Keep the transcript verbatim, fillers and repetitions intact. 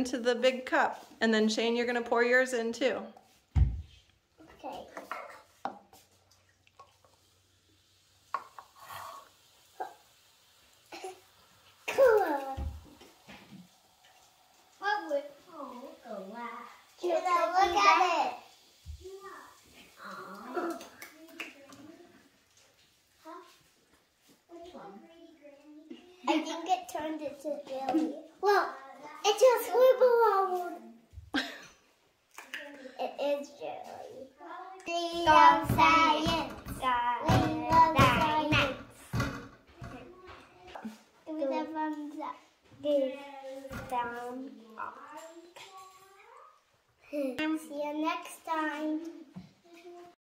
into the big cup. And then Shane, you're gonna pour yours in too. Okay. Cool. What would, oh, oh wow. Look at it. Oh. Which one? I think it turned into jelly. Well, it's a scribble. It is jelly. We love science. We love science. Give me the thumbs up. Give thumbs up. See you next time.